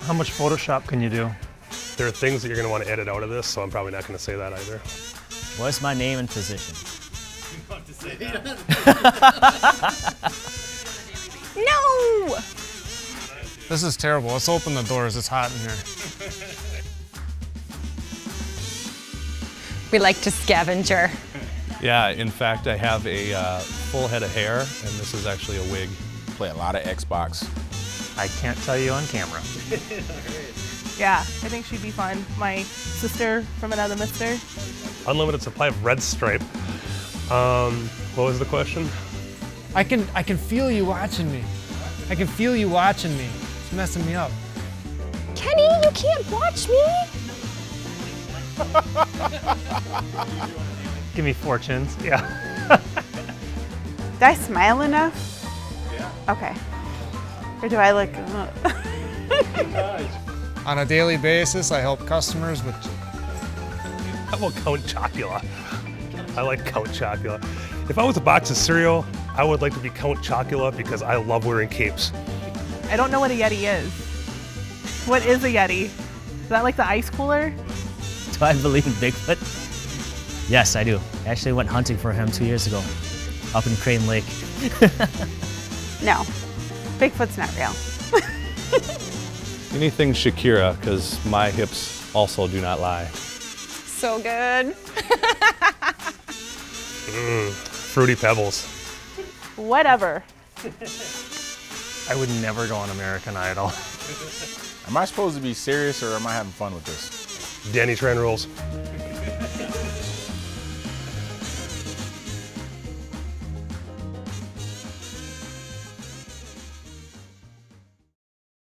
How much Photoshop can you do? There are things that you're going to want to edit out of this, so I'm probably not going to say that either. What's my name and position? No! This is terrible. Let's open the doors. It's hot in here. We like to scavenger. Yeah, in fact, I have a full head of hair, and this is actually a wig. Play a lot of Xbox. I can't tell you on camera. Yeah, I think she'd be fun. My sister from another mister. Unlimited supply of red stripe. What was the question? I can feel you watching me. I can feel you watching me. It's messing me up. Kenny, you can't watch me. Give me fortunes. Yeah. Did I smile enough? Yeah. Okay. Or do I look? On a daily basis, I help customers with... How about Count Chocula? I like Count Chocula. If I was a box of cereal, I would like to be Count Chocula because I love wearing capes. I don't know what a Yeti is. What is a Yeti? Is that like the ice cooler? Do I believe in Bigfoot? Yes, I do. I actually went hunting for him 2 years ago, up in Crane Lake. No, Bigfoot's not real. Anything Shakira, because my hips also do not lie. So good. Fruity Pebbles. Whatever. I would never go on American Idol. Am I supposed to be serious or am I having fun with this? Danny Tran rules.